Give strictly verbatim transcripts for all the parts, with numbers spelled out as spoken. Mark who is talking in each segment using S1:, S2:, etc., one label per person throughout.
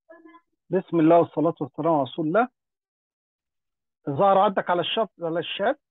S1: بسم الله والصلاة والسلام على رسول الله. ظهر عندك على الشات على الشات.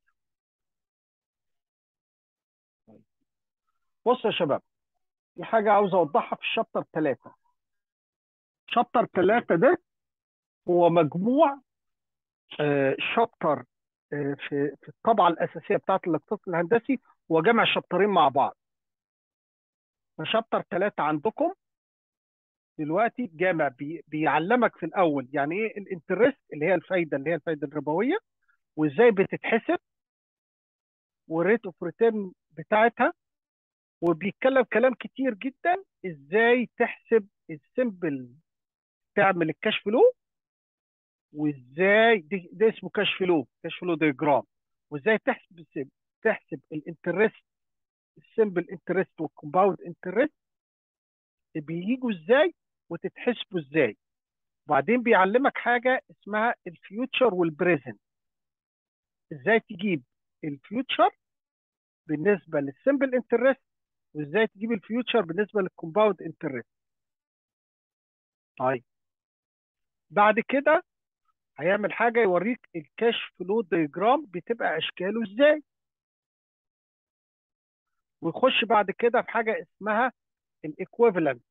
S1: بص يا شباب، في حاجة عاوز أوضحها في الشابتر ثلاثة. شابتر ثلاثة ده هو مجموع آه، شابتر آه، في في الطبعة الأساسية بتاعة الاقتصاد الهندسي، هو جمع شابترين مع بعض. فشابتر ثلاثة عندكم دلوقتي جامع بي بيعلمك في الأول يعني إيه الانترست، اللي هي الفايدة اللي هي الفايدة الربوية، وإزاي بتتحسب، والريت اوف ريتيرن بتاعتها. وبيتكلم كلام كتير جدا ازاي تحسب السمبل، تعمل الكاش فلو، وازاي دي- ده اسمه كاش فلو، كاش فلو ديجرام. وازاي تحسب تحسب الانترست، السمبل انترست والكومباوند انترست بييجوا ازاي وتتحسبوا ازاي. وبعدين بيعلمك حاجه اسمها الفيوتشر والبريزنت، ازاي تجيب الفيوتشر بالنسبه للسمبل انترست، وازاي تجيب الفيوتشر بالنسبه للكومباوند انترست. طيب، بعد كده هيعمل حاجه يوريك الكاش فلو ديجرام بتبقى اشكاله ازاي. ويخش بعد كده في حاجه اسمها الايكويفالنت،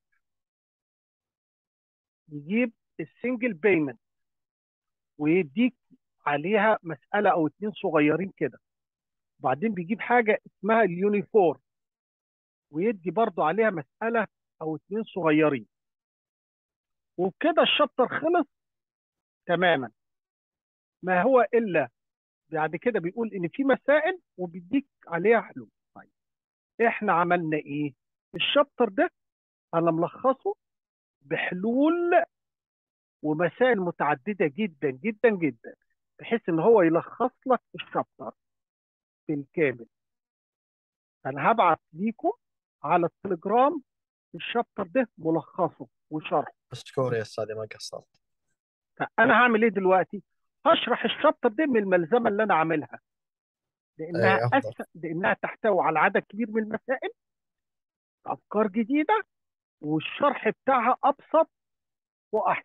S1: يجيب السنجل بيمنت ويديك عليها مساله او اتنين صغيرين كده. وبعدين بيجيب حاجه اسمها اليونيفورم ويدي برضو عليها مساله او اتنين صغيرين. وبكده الشابتر خلص تماما. ما هو الا بعد كده بيقول ان في مسائل وبيديك عليها حلول. طيب، احنا عملنا ايه الشابتر ده؟ انا ملخصه بحلول ومسائل متعدده جدا جدا جدا، بحيث ان هو يلخص لك الشابتر بالكامل. انا هبعت ليكم على التليجرام الشابتر ده ملخصه وشرح.
S2: مشكور يا أستاذي، ما قصرت.
S1: فانا هعمل ايه دلوقتي؟ هشرح الشابتر ده من الملزمه اللي انا عاملها، لانها
S2: أي أفضل.
S1: أس... لانها تحتوي على عدد كبير من المسائل، افكار جديده، والشرح بتاعها ابسط واحسن.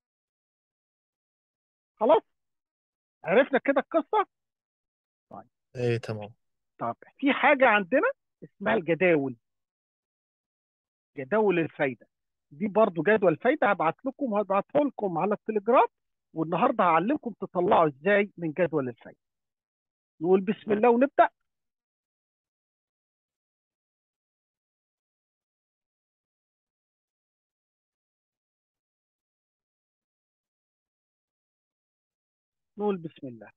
S1: خلاص، عرفنا كده القصه. طيب.
S2: أي تمام.
S1: طب في حاجه عندنا اسمها الجداول، جداول الفايده. دي برضو جدول فايده هبعت لكم وهبعته لكم على التليجرام. والنهارده هعلمكم تطلعوا ازاي من جدول الفايده. نقول بسم الله ونبدا. نقول بسم الله.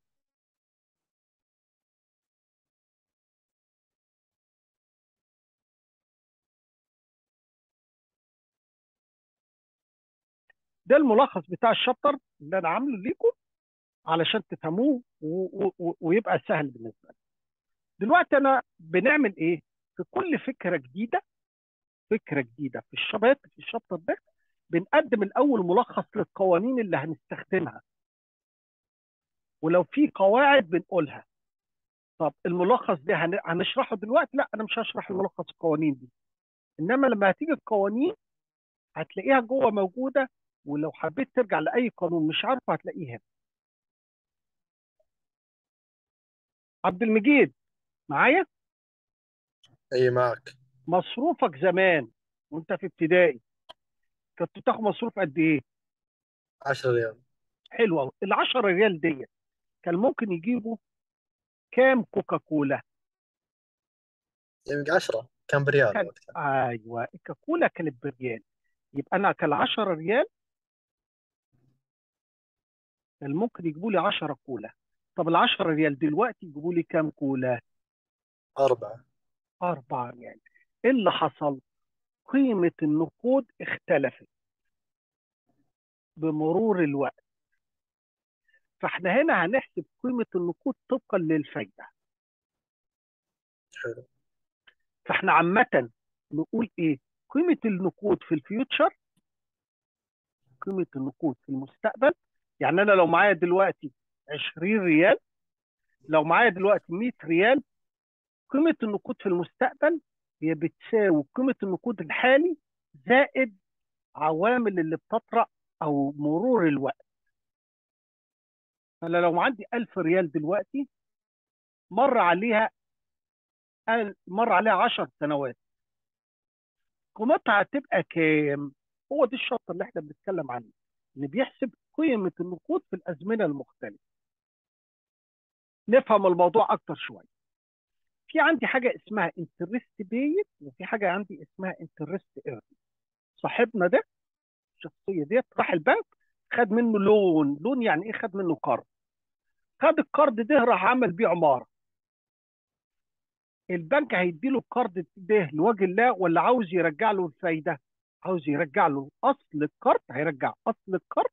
S1: ده الملخص بتاع الشابتر اللي انا عامله ليكم علشان تفهموه و- و- و- ويبقى سهل بالنسبه لكم. دلوقتي انا بنعمل ايه؟ في كل فكره جديده، فكره جديده في الشبات في الشابتر ده، بنقدم الاول ملخص للقوانين اللي هنستخدمها، ولو في قواعد بنقولها. طب الملخص ده هن- هنشرحه دلوقتي؟ لا، انا مش هشرح الملخص القوانين دي، انما لما هتيجي القوانين هتلاقيها جوه موجوده. ولو حبيت ترجع لاي قانون مش عارفه هتلاقيها. عبد المجيد، معايا؟
S2: أي معك.
S1: مصروفك زمان وانت في ابتدائي كنت بتاخد مصروف قد ايه؟
S2: عشرة ريال.
S1: حلو قوي. ال عشرة ريال ديت كان ممكن يجيبوا كام كوكاكولا؟
S2: يمكن عشرة كان بريال
S1: كان
S2: وقتها.
S1: ايوه، الكاكولا كانت بريال. يبقى انا كان عشرة ريال كان ممكن يجيبوا لي عشرة كولا. طب ال عشرة ريال دلوقتي يجيبوا لي كام كولا؟
S2: أربعة.
S1: اربعة ريال. ايه اللي حصل؟ قيمة النقود اختلفت بمرور الوقت. فاحنا هنا هنحسب قيمة النقود طبقا للفايدة.
S2: حلو.
S1: فاحنا عامة نقول ايه؟ قيمة النقود في الفيوتشر، قيمة النقود في المستقبل. يعني انا لو معايا دلوقتي عشرين ريال، لو معايا دلوقتي مية ريال، قيمة النقود في المستقبل هي بتساوي قيمة النقود الحالي زائد عوامل اللي بتطرأ او مرور الوقت. فانا لو عندي ألف ريال دلوقتي، مر عليها مر عليها عشر سنوات، قيمتها هتبقى كام؟ هو دي الشرط اللي احنا بنتكلم عنه، ان بيحسب قيمه النقود في الازمنه المختلفه. نفهم الموضوع اكتر شويه. في عندي حاجه اسمها انترست بيد، وفي حاجه عندي اسمها انترست ايرن. صاحبنا ده، الشخصيه ديت، راح البنك، خد منه لون. لون يعني ايه؟ خد منه قرض. خد القرض ده، راح عمل بيه عماره. البنك هيديله القرض ده لوجه الله، ولا عاوز يرجع له الفايده؟ عاوز يرجع له اصل القرض، هيرجع اصل القرض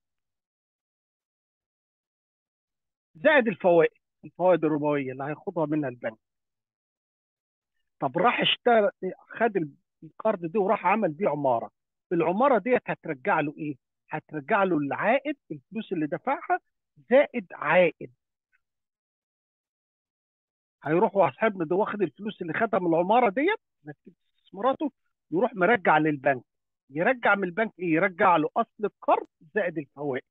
S1: زائد الفوائد، الفوائد الربويه اللي هياخدها منها البنك. طب راح اشترى، خد القرض ده وراح عمل بيه عماره. العماره ديت هترجع له ايه؟ هترجع له العائد، الفلوس اللي دفعها زائد عائد. هيروح صاحبنا ده واخد الفلوس اللي خدها من العماره ديت نتيجه استثماراته، يروح مرجع للبنك. يرجع من البنك ايه؟ يرجع له اصل القرض زائد الفوائد.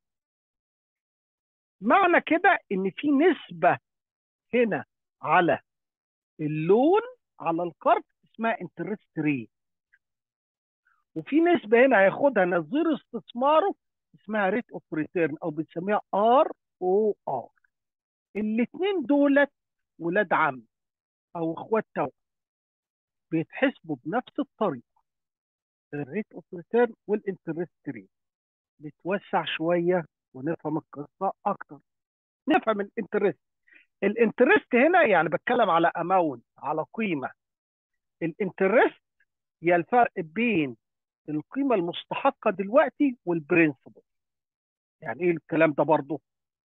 S1: معنى كده ان في نسبه هنا على اللون، على القرض، اسمها انترست ريت. وفي نسبه هنا هياخدها نظير استثماره، اسمها ريت اوف ريتيرن، او بنسميها ار او ار. الاثنين دولت ولاد عم او اخوات توأم، بيتحسبوا بنفس الطريقه، الريت اوف ريتيرن والانترست ريت. نتوسع شويه ونفهم القصه اكتر. نفهم الانترست. الانترست هنا يعني بتكلم على اماونت، على قيمه. الانترست هي الفرق بين القيمه المستحقه دلوقتي والبرنسبل. يعني ايه الكلام ده برضه؟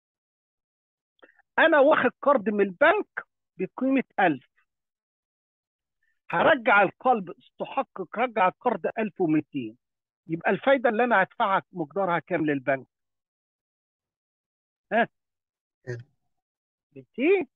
S1: انا واخد قرض من البنك بقيمه ألف، هرجع القلب استحقق، رجع القرض ألف ومئتين، يبقى الفايده اللي انا هدفعها مقدارها كام للبنك؟ ها؟ مئتين.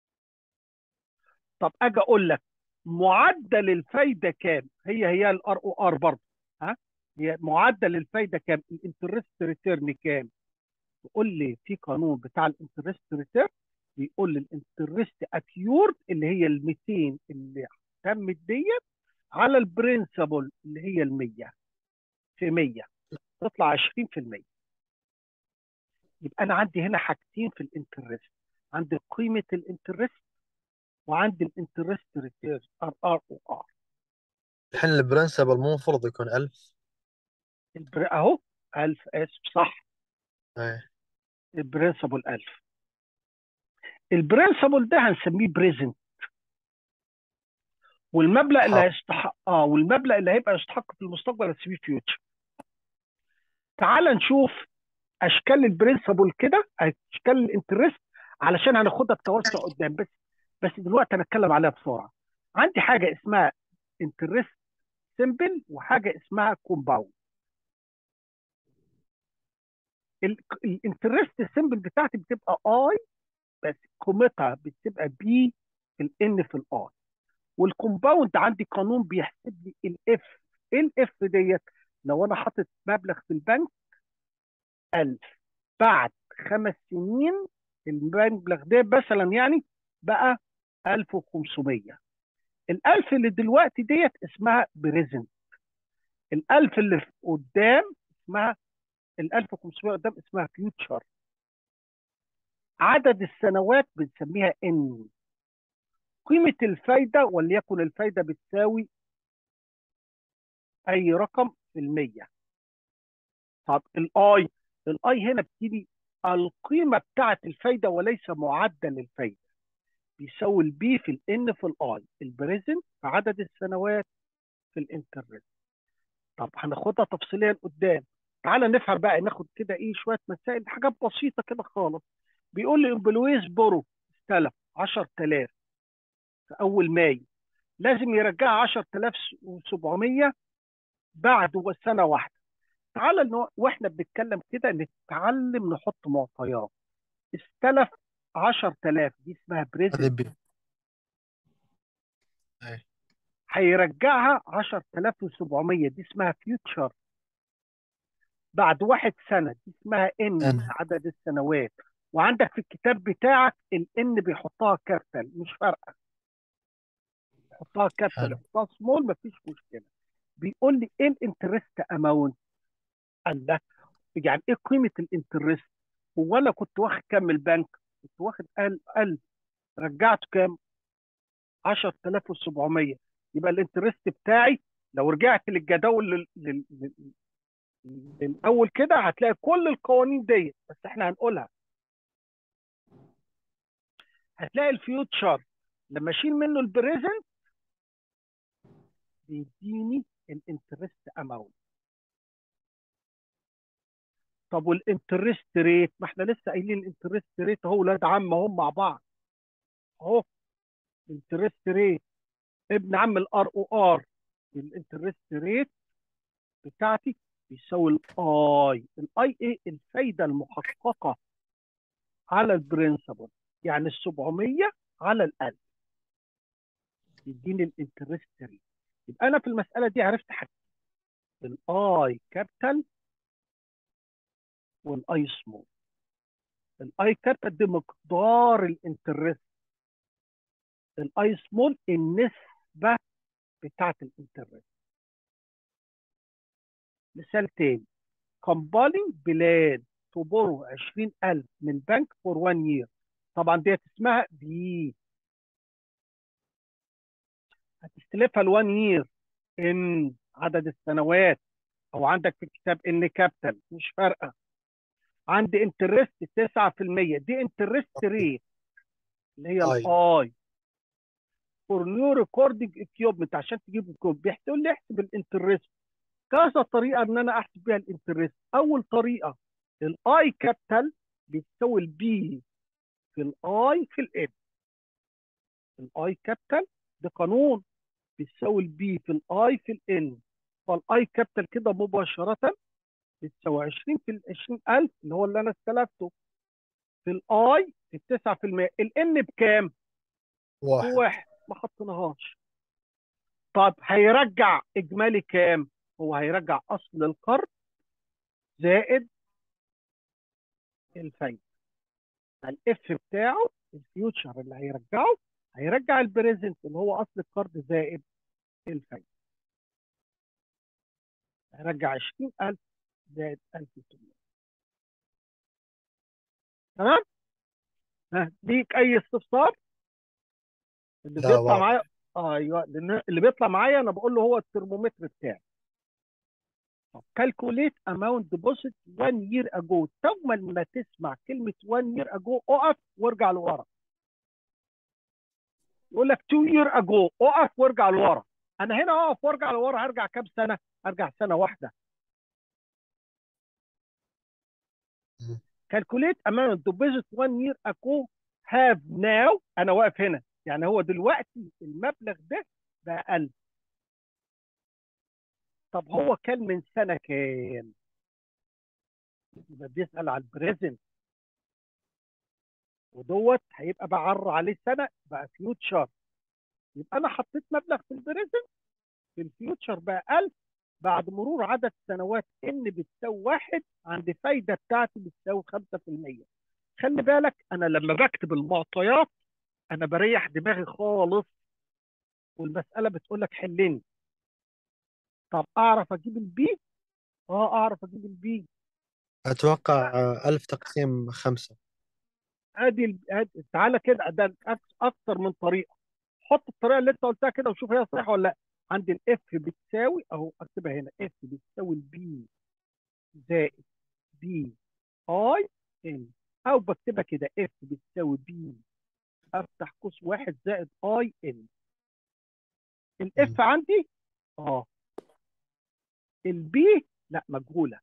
S1: طب اجي اقول لك معدل الفايده كام؟ هي هي الار او ار برضه. ها؟ هي معدل الفايده كام؟ الانترست ريتيرن كام؟ تقول لي في قانون بتاع الانترست ريتيرن بيقول لي الانترست اكيورد اللي هي ال مئتين اللي تمت ديت على البرنسبل اللي هي ال مية، في مية تطلع عشرين في المية. يبقى انا عندي هنا حاجتين في الانترست، عندي قيمه الانترست وعندي الانترست ريتيرن ار ار او ار.
S2: الحين البرنسبل مو المفروض يكون ألف؟
S1: اهو ألف، اسف صح،
S2: ايه.
S1: البرنسبل ألف. البرنسبل ده هنسميه بريزنت، والمبلغ اللي
S2: حاضر.
S1: هيستحق اه والمبلغ اللي هيبقى يستحق في المستقبل هنسميه فيوتشر. تعال نشوف اشكال البرنسبل كده، اشكال الانترست، علشان هناخدها بتوسع قدام. بس بس دلوقتي هنتكلم عليها بسرعه. عندي حاجه اسمها انترست سيمبل وحاجه اسمها كومباوند. الانترست السيمبل بتاعتي بتبقى اي، بس قيمتها بتبقى بي في الان في الاي. والكومباوند عندي قانون بيحسب لي الاف. ايه الاف ديت؟ لو انا حاطط مبلغ في البنك ألف، بعد خمس سنين المبلغ ده مثلا يعني بقى ألف وخمسمية. الألف اللي دلوقتي ديت اسمها بريزنت. الألف اللي في قدام اسمها، ال ألف وخمسمية قدام اسمها فيوتشر. عدد السنوات بنسميها ان. قيمة الفايدة وليكن الفايدة بتساوي أي رقم في المية. طب الاي، الاي هنا بتيجي القيمة بتاعت الفايدة وليس معدل الفايدة، بيساوي البي في الان في الاي، البريزنت في عدد السنوات في الانترست. طب هناخدها تفصيليا قدام. تعالى نفهم بقى، ناخد كده ايه شويه مسائل، حاجات بسيطه كده خالص. بيقول لي امبلويز بورو، استلف عشرة آلاف في اول مايو، لازم يرجع عشرة آلاف وسبعمية بعد سنه واحده. تعالى نوع... واحنا بنتكلم كده نتعلم نحط معطيات. استلف عشرة آلاف، دي اسمها
S2: هذه
S1: بريزنت.
S2: بي. ايه.
S1: هيرجعها عشرة آلاف وسبعمية، دي اسمها فيوتشر. بعد واحد سنه دي اسمها ان،
S2: ان.
S1: عدد السنوات. وعندك في الكتاب بتاعك الان بيحطها كابيتال، مش فارقه، يحطها كابيتال
S2: حلو.
S1: يحطها سمول، مفيش مشكله. بيقول لي ايه الانترست اماونت؟ قال لك يعني ايه قيمه الانترست؟ هو انا كنت واخد كام من البنك؟ كنت واخد قال قال رجعته كام؟ عشرة آلاف وسبعمية. يبقى الانترست بتاعي لو رجعت للجداول لل... لل... لل... للاول كده هتلاقي كل القوانين ديت، بس احنا هنقولها. هتلاقي الفيوتشر لما اشيل منه البريزنت بيديني الانترست اماونت. طب والانترست ريت؟ ما احنا لسه قايلين الانترست ريت اهو، ولاد عم هم مع بعض اهو. انترست ريت ابن عم الار او ار. الانترست ريت بتاعتي بيساوي الاي. الاي ايه؟ الفايده المحققه على البرنسبل، يعني ال سبعمية على ال ألف يديني الانترست ريت. يبقى انا في المساله دي عرفت حاجه، الاي كابيتال والاي سمول. الاي كابيتال دي مقدار الانترست، الاي سمول النسبه بتاعت الانترست. مثال تاني، كومبالينج بلان تو بورو عشرين ألف من بنك فور وان يير. طبعا ديت اسمها بي، هتستلفها ل1 يير ان عدد السنوات، او عندك في الكتاب ان كابيتال مش فارقه. عندي انترست تسعة في المية، دي انترست ريت اللي هي
S2: اي.
S1: الاي. فور نيو ريكوردنج اكيوبمنت، عشان تجيب الكود بيقول لي احسب الانترست. كذا طريقه ان انا احسب بيها الانترست. اول طريقه الاي كابيتال بيساوي البي في الاي في الان. الاي كابيتال ده قانون بيساوي البي في الاي في الان. فالاي كابيتال كده مباشره بتساوي عشرين في ال عشرين ألف اللي هو اللي انا استلفته في الاي في تسعة في المية. الان بكام؟
S2: واحد.
S1: بواحد، ما حطيناهاش. طب هيرجع اجمالي كام؟ هو هيرجع اصل القرض زائد الفايده. الاف بتاعه الفيوتشر اللي هيرجعه هيرجع البريزنت اللي هو اصل القرض زائد الفايده. هيرجع عشرين ألف زائد ألف وثمانمية. تمام؟ ها ليك اي استفسار؟ اللي
S2: لا،
S1: بيطلع معايا،
S2: واضح.
S1: آه ايوه، لان اللي بيطلع معايا انا بقول له هو الترمومتر بتاعي. كالكوليت اماونت ديبوزيت وان يير اجو. ثم ما تسمع كلمه وان يير اجو اقف وارجع لورا. يقول لك تو يير اجو، اقف وارجع لورا. انا هنا اقف وارجع لورا هرجع كام سنه؟ هرجع سنه واحده.
S2: مم.
S1: كالكوليت اماونت ديبوزيت وان يير اجو هاف ناو. انا واقف هنا، يعني هو دلوقتي المبلغ ده بقى ألف. طب هو كان من سنه كام؟ يبقى بيسال على البريزنت، ودوت هيبقى بعر عليه سنه بقى فيوتشر. يبقى انا حطيت مبلغ في البريزنت، في الفيوتشر بقى ألف. بعد مرور عدد سنوات ان بتساوي واحد، عند فايده بتاعتي بتساوي خمسة في المية. خلي بالك انا لما بكتب المعطيات انا بريح دماغي خالص، والمساله بتقول لك حلني. طب اعرف اجيب البي؟ اه اعرف اجيب البي.
S2: اتوقع آه، ألف تقسيم خمسة.
S1: ادي ال- ادي تعالى كده، ده أك- اكتر من طريقه. حط الطريقه اللي انت قلتها كده وشوف هي صح ولا لا. عندي الاف بتساوي اهو، اكتبها هنا، اف بتساوي البي زائد بي اي ان. او بكتبها كده اف بتساوي بي افتح قوس واحد زائد اي ان.
S2: مم.
S1: الاف عندي اه، البي لا مجهوله،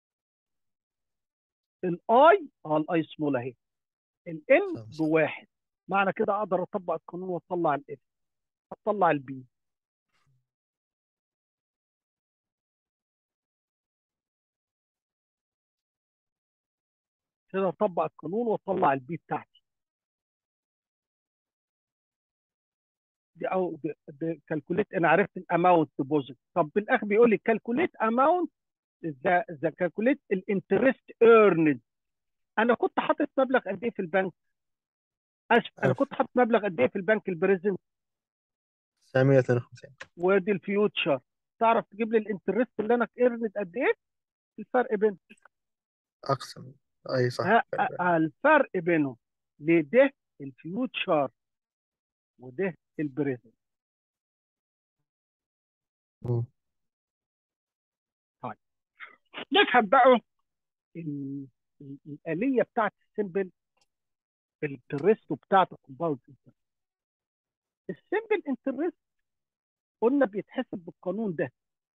S1: الاي اه الاي سمول اهي، الان
S2: خمسة.
S1: بواحد. معنى كده اقدر اطبق القانون واطلع الاف، اطلع البي. كده اطبق القانون واطلع البي بتاعتي دي. او كالكوليت، انا عرفت الاماونت ديبوزيت. طب بالاخر بيقول لي كالكوليت اماونت ذا ذا كالكوليت الانترست ايرند. انا كنت حاطط مبلغ قد ايه في البنك؟ اسف، انا
S2: ألف
S1: كنت حاطط مبلغ قد ايه في البنك البريزنت
S2: تسعمية واثنين وخمسين.
S1: وادي الفيوتشر. تعرف تجيب لي الانترست اللي انا ايرند قد ايه؟ الفرق بين
S2: أقسم. أي صح،
S1: ها
S2: فرق بين.
S1: الفرق بينهم لده الفيوتشر وده البريزنت.
S2: مم.
S1: طيب نفهم بقى ال- ال- الآلية بتاعت السمبل انترست وبتاعت الكومباوند انترست. السمبل انترست قلنا بيتحسب بالقانون ده.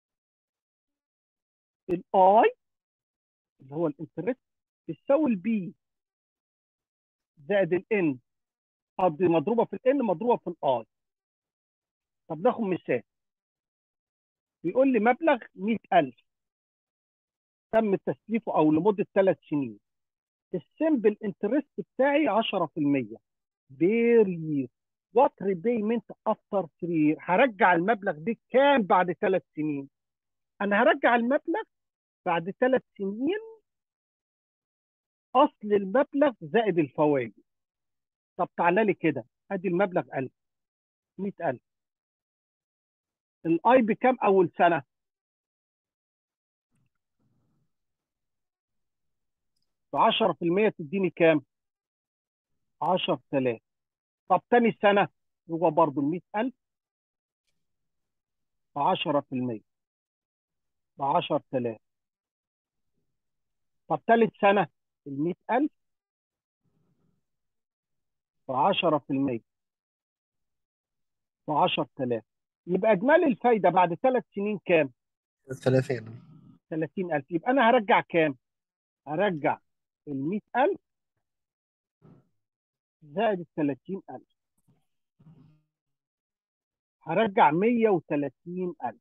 S1: الاي اللي هو الانترست بتساوي البي زائد الان، قصدي مضروبه في الان مضروبه في الاي. طب ناخد مثال. بيقول لي مبلغ مية ألف تم تسليفه او لمده ثلاث سنين. السمبل انترست بتاعي عشرة في المية بير يير. وات ريبيمنت افتر ثلاث يير. هرجع المبلغ ده كام بعد ثلاث سنين؟ انا هرجع المبلغ بعد ثلاث سنين اصل المبلغ زائد الفوائد. طب تعالى لي كده، ادي المبلغ ألف، مية ألف. الاي بكام اول سنه؟ ب عشرة في المية تديني كام؟ عشرة آلاف. طب تاني سنه هو برضه ال مية ألف ب عشرة في المية ب عشرة آلاف. طب تالت سنه ال مية ألف ب عشرة في المية ب عشرة آلاف. يبقى اجمالي الفايده بعد ثلاث سنين كام؟
S2: ثلاثين.
S1: ثلاثين ألف. يبقى انا هرجع كام؟ هرجع ال مية ألف زائد ال ثلاثين ألف، هرجع مية وثلاثين ألف.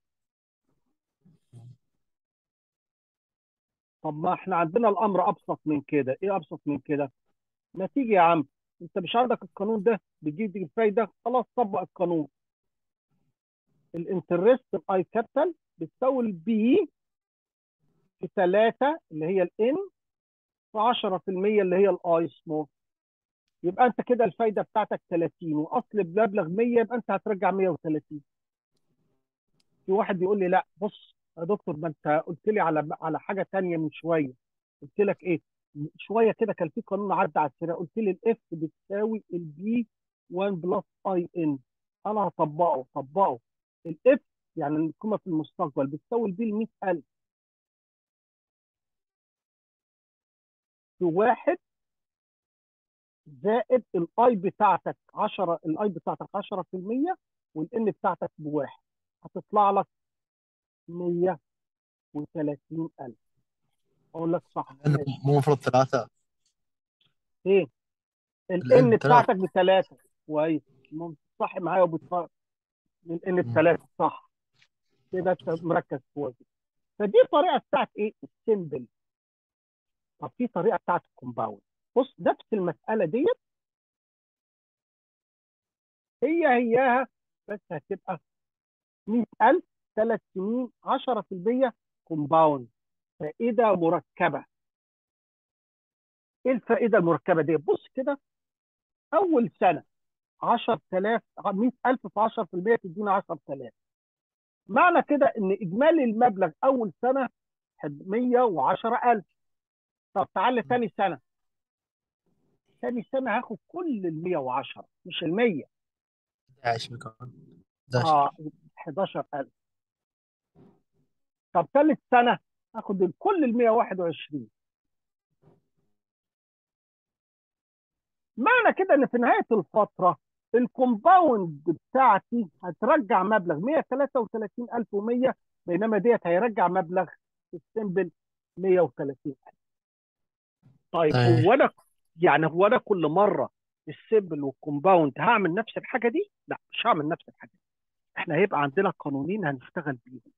S1: طب ما احنا عندنا الامر ابسط من كده. ايه ابسط من كده؟ ما تيجي يا عم، انت مش عندك القانون ده بيجيب لي الفايده؟ خلاص طبق القانون. الانترست الاي كابيتال بتساوي البي في ثلاثة اللي هي الان في عشرة في المية اللي هي الاي سمول. يبقى انت كده الفايده بتاعتك ثلاثين واصل بمبلغ مية، يبقى انت هترجع مية وثلاثين. في واحد بيقول لي لا بص يا دكتور، ما انت قلت لي على على حاجه ثانيه من شويه. قلت لك ايه؟ شويه كده كان في قانون عدى على السريع، قلت لي الاف بتساوي البي واحد بلس اي ان. انا هطبقه طبقه. الاف يعني القيمه في المستقبل بتساوي البي ل مية ألف في واحد زائد الاي بتاعتك عشرة، الاي بتاعتك عشرة في المية والان بتاعتك بواحد، هتطلع لك مية وثلاثين ألف. اقول لك صح
S2: لأنه
S1: ماشي.
S2: مو المفروض ثلاثة.
S1: ايه؟ الان
S2: لأن ثلاثة.
S1: بتاعتك بثلاثه. كويس، ممكن صح معايا وبتفرق. الان
S2: مم.
S1: بثلاثه صح. كده انت مركز كويس. فدي طريقه بتاعت ايه؟ السيمبل. طب في طريقه بتاعت الكومباوند. بص نفس المساله ديت هي هياها، بس هتبقى مية ألف ثلاث سنين عشرة في المية كومباوند، فائده مركبه. ايه الفائده المركبه دي؟ بص كده، اول سنه عشرة آلاف، مية ألف في عشرة في المية تدينا عشرة آلاف. معنى كده ان اجمالي المبلغ اول سنه مية وعشرة ألف. طب تعالى ثاني سنه، ثاني سنه هاخد كل ال مية وعشرة مش ال مية.
S2: احد عشر بيكون. احد عشر.
S1: اه حداشر ألف. طب ثالث سنه هاخد كل ال مية وواحد وعشرين. معنى كده ان في نهايه الفتره الكومباوند بتاعتي هترجع مبلغ مية وثلاثة وثلاثين ألف ومية، بينما ديت هيرجع مبلغ السمبل مية وثلاثين ألف. طيب
S2: ايه.
S1: هو انا يعني هو انا كل مره السمبل والكومباوند هعمل نفس الحاجه دي؟ لا مش هعمل نفس الحاجه دي. احنا هيبقى عندنا قانونين هنشتغل بيهم.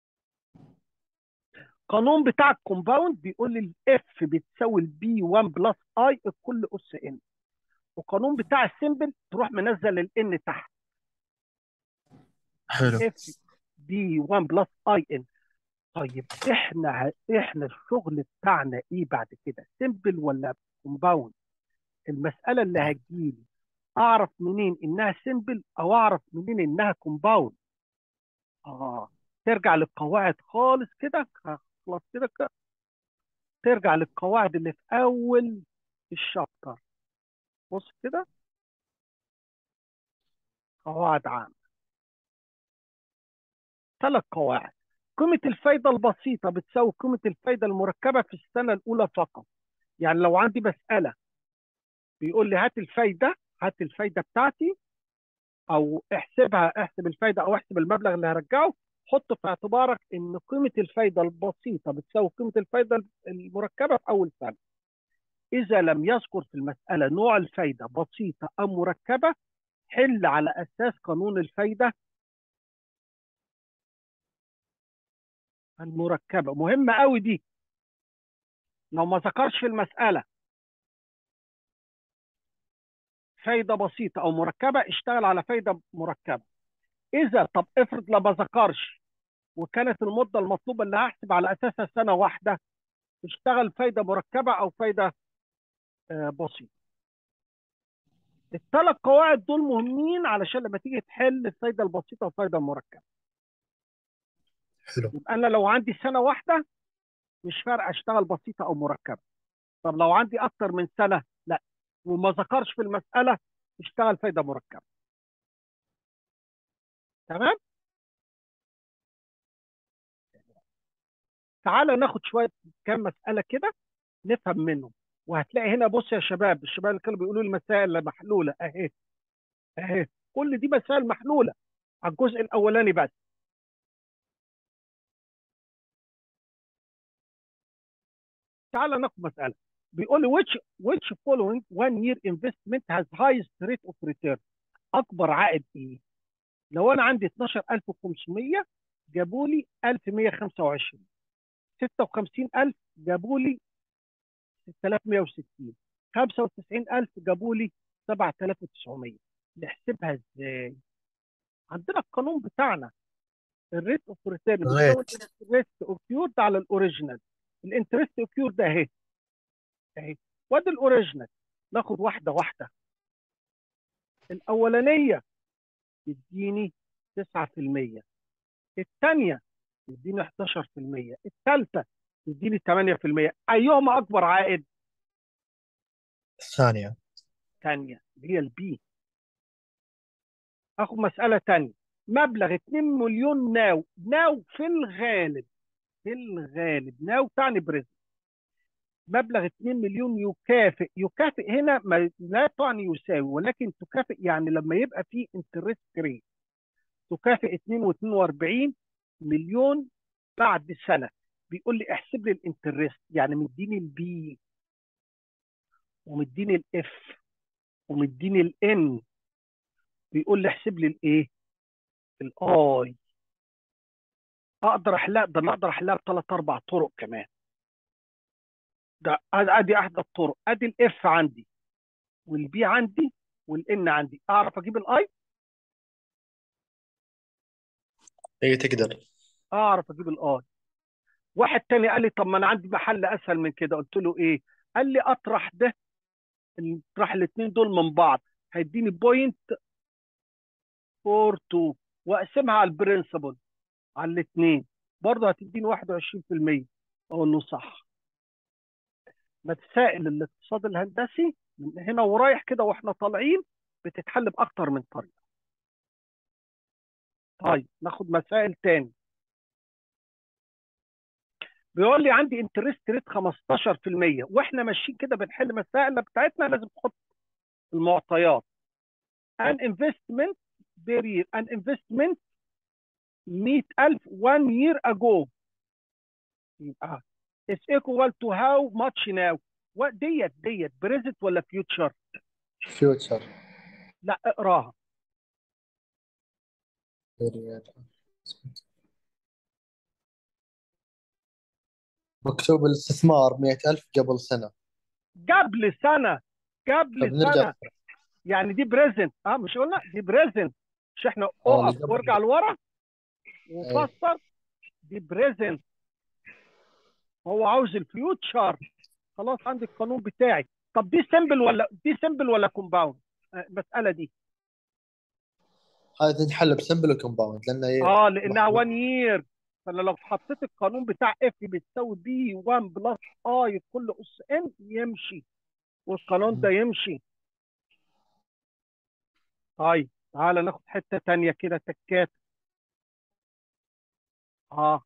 S1: قانون بتاع الكومباوند بيقول لي الاف بتساوي البي واحد بلس اي الكل اس ان. وقانون بتاع السمبل تروح منزل الان تحت.
S2: حلو.
S1: الاف بي واحد بلس اي ان. طيب احنا ه- احنا الشغل بتاعنا ايه بعد كده؟ سيمبل ولا كومباوند؟ المساله اللي هتجيلي اعرف منين انها سيمبل او اعرف منين انها كومباوند؟ اه، ترجع للقواعد خالص كده، خلاص كده كده. ترجع للقواعد اللي في اول الشابتر. بص كده، قواعد عامه، ثلاث قواعد. قيمه الفايده البسيطه بتساوي قيمه الفايده المركبه في السنه الاولى فقط. يعني لو عندي مساله بيقول لي هات الفايده، هات الفايده بتاعتي، او احسبها، احسب الفايده او احسب المبلغ اللي هرجعه، حط في اعتبارك ان قيمه الفايده البسيطه بتساوي قيمه الفايده المركبه في اول سنه. اذا لم يذكر في المساله نوع الفايده بسيطه ام مركبه، حل على اساس قانون الفايده المركبه. مهمه قوي دي. لو ما ذكرش في المساله فايده بسيطه او مركبه، اشتغل على فايده مركبه. اذا طب افرض لما ذكرش وكانت المده المطلوبه اللي هحسب على اساسها سنه واحده، اشتغل فايده مركبه او فايده آه، بسيطه. الثلاث قواعد دول مهمين علشان لما تيجي تحل الفايده البسيطه والفايده المركبه.
S2: حلو.
S1: يبقى انا لو عندي سنه واحده مش فارقه اشتغل بسيطه او مركبه. طب لو عندي اكتر من سنه، لا، وما ذكرش في المساله، اشتغل فايده مركبه. تمام. تعالى ناخد شويه كام مساله كده نفهم منهم. وهتلاقي هنا، بص يا شباب، الشباب اللي كانوا بيقولوا لي المسائل محلوله اهي، اهي كل دي مسائل محلوله على الجزء الاولاني بس. تعال ناخد مساله بيقول لي which which following one year investment has highest rate of return. اكبر عائد ايه؟ لو انا عندي اتناشر الف وخمسمية جابوا لي الف ومية وخمسة وعشرين، ستة وخمسين الف جابوا لي ستة آلاف ومية وستين، خمسة وتسعين الف جابوا لي سبعة آلاف وتسعمية. نحسبها ازاي؟ عندنا القانون بتاعنا، الريت اوف ريتيرن بتساوي
S2: غيت.
S1: الانترست اوكيورد على الاوريجينال. الانترست اوكيورد اهي، اهي، وادي الاوريجينال. ناخد واحده واحده. الاولانيه تديني تسعة في المية، الثانيه تديني حداشر في المية، الثالثه تديني ثمانية في المية. ايهما اكبر عائد؟
S2: الثانية.
S1: ثانيه، اللي هي البي. اخد مساله ثانيه. مبلغ اتنين مليون ناو، ناو في الغالب، في الغالب ناو تعني بريزنت. مبلغ اتنين مليون يكافئ، يكافئ هنا ما لا تعني يساوي، ولكن تكافئ يعني لما يبقى في انترست ريت تكافئ اتنين واتنين واربعين مليون بعد سنه. بيقول لي احسب لي الانترست، يعني مديني البي ومديني الاف ومديني الان. بيقول لي احسب لي الايه؟ الاي. اقدر احلها، ده انا اقدر احلها بثلاث اربع طرق كمان. ده ادي احدى الطرق. ادي الاف عندي والبي عندي والان عندي، اعرف اجيب الاي.
S2: اي تقدر.
S1: اعرف اجيب الاي. واحد تاني قال لي طب ما انا عندي محل اسهل من كده. قلت له ايه؟ قال لي اطرح ده، اطرح الاثنين دول من بعض، هيديني بوينت اربعة اتنين، واقسمها على البرنسبل على الاثنين، برضه هتديني واحد وعشرين في المية. اقول له صح. مسائل الاقتصاد الهندسي من هنا ورايح كده واحنا طالعين بتتحل باكتر من طريقه. طيب ناخد مسائل تاني. بيقول لي عندي انترست ريت خمستاشر في المية، واحنا ماشيين كده بنحل مسائل بتاعتنا لازم تحط المعطيات. an investment per year, an investment مية الف one year ago، يبقى it's equal to how much now. وديت ديت بريزنت ولا فيوتشر؟
S2: فيوتشر.
S1: لا، اقراها.
S2: مكتوب الاستثمار مئة ألف قبل سنة.
S1: قبل سنه، قبل
S2: فبنرجع.
S1: سنه، يعني دي بريزنت. اه مش قلنا دي بريزنت؟ مش احنا
S2: اه،
S1: اقف
S2: اللي قبل.
S1: وارجع لورا
S2: ايه.
S1: وفسر. دي بريزنت. هو عاوز الفيوتشر. خلاص عندي القانون بتاعي. طب دي سمبل ولا دي سمبل ولا كومباوند؟ المساله دي
S2: هذا تنحل بسمبل كومباوند لانه ي-
S1: اه لانها
S2: مح-
S1: واحد يير. فانا لو حطيت القانون بتاع اف بتساوي بي واحد بلس اي كل اس ان يمشي، والقانون ده يمشي. طيب تعالى ناخد حته تانيه كده تكات. اه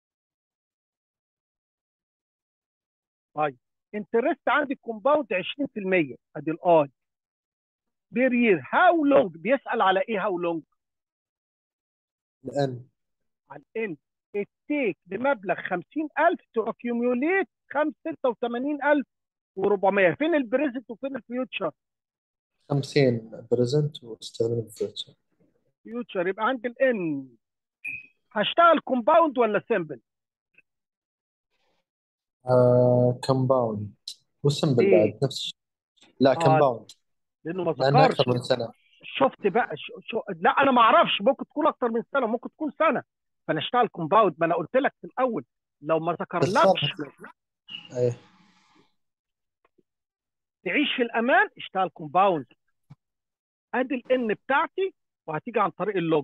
S1: طيب انترست عندي كومباوند عشرين في المية ادي الاي بير يير. هاو لونج بيسال على ايه؟ هاو لونج
S2: لان
S1: على الان. التيك بمبلغ خمسين ألف تو اكيوميوليت ستة وثمانين ألف وأربعمية. فين البريزنت وفين الفيوتشر؟
S2: خمسين بريزنت واستخدم الفيوتشر.
S1: فيوتشر. يبقى عندي الان هشتغل كومباوند ولا سمبل؟
S2: آه كومباوند وسمبل
S1: ليه؟
S2: بعد نفس الشيء. لا
S1: اه
S2: كومباوند
S1: لانه ما
S2: لانه اكثر
S1: ذكرش.
S2: من سنه.
S1: شفت بقى شو شو لا انا ما اعرفش، ممكن تكون اكتر من سنه ممكن تكون سنه. فانا اشتغل كومباوند. ما انا قلت لك في الاول لو ما
S2: بس صار.
S1: ذكرلكش
S2: ايه.
S1: تعيش في الامان اشتغل كومباوند. ادي الان بتاعتي وهتيجي عن طريق اللوج.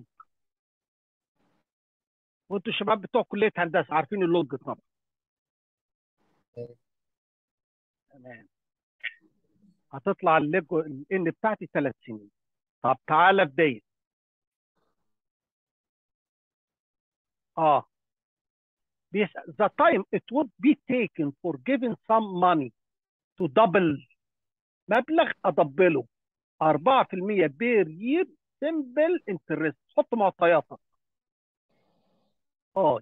S1: وانتوا الشباب بتوع كليه هندسه عارفين اللوج طبعا.
S2: إيه.
S1: تمام. هتطلع اللوج الان بتاعتي ثلاث سنين. طب تعالى بدايه. اه بيسأل the time it would be taken for giving some money to double. مبلغ ادبله أربعة في المية بير يير سمبل انترست. حط معطياتك. اه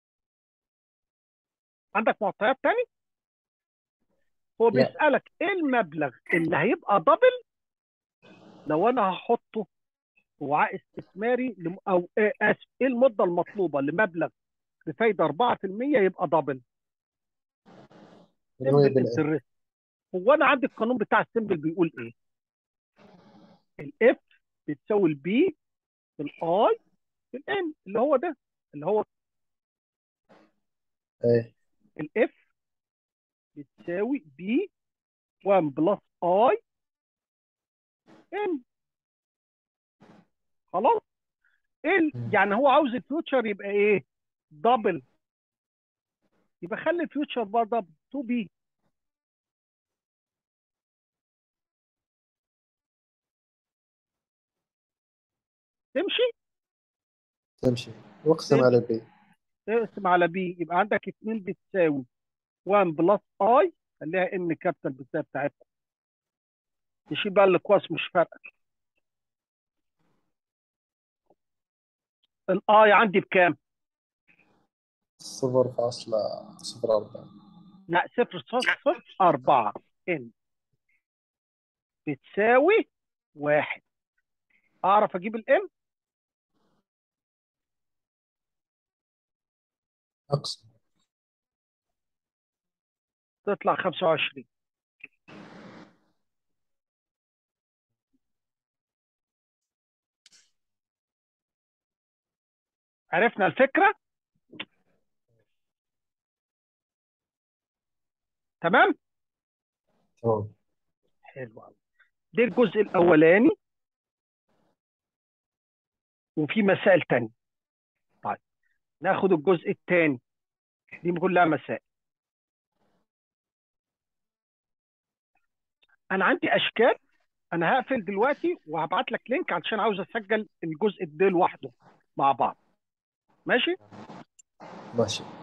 S1: عندك معطيات تاني؟ هو
S2: لا.
S1: بيسألك ايه المبلغ اللي هيبقى دبل لو انا هحطه في وعاء استثماري لم... او آه، اسف ايه المده المطلوبه لمبلغ بفايده أربعة في المية يبقى دبل
S2: اللي هو
S1: سمبل
S2: يبي الان.
S1: انترست. هو انا عندي القانون بتاع السمبل بيقول ايه؟ الاف بتساوي البي في الاي في الان اللي هو ده اللي هو
S2: ايه.
S1: الاف بتساوي بي واحد بلس اي ان. خلاص. ايه ال-
S2: مم.
S1: يعني هو عاوز الفيوتشر يبقى ايه؟ دبل. يبقى خلي الفيوتشر بقى دبل اتنين بي. تمشي.
S2: تمشي. واقسم على
S1: تمشي.
S2: بي.
S1: تقسم على بي يبقى عندك اتنين بتساوي واحد بلس اي. خليها ان كابيتال بالذات بتاعتها. تشيل بقى الاكواس مش فارقه. الاي عندي بكام؟
S2: صفر فاصلة صفر أربعة.
S1: لا صفر صفر أربعة. ان بتساوي واحد. اعرف اجيب الام؟
S2: أقسم.
S1: تطلع خمسة وعشرين. عرفنا الفكره؟ تمام.
S2: تمام.
S1: حلو قوي. ده الجزء الاولاني وفي مسائل تانية. طيب ناخد الجزء الثاني. دي كلها مسائل. انا عندي اشكال. انا هقفل دلوقتي وهبعت لك لينك علشان عاوز اسجل الجزء ده لوحده مع بعض. ماشي.
S2: ماشي.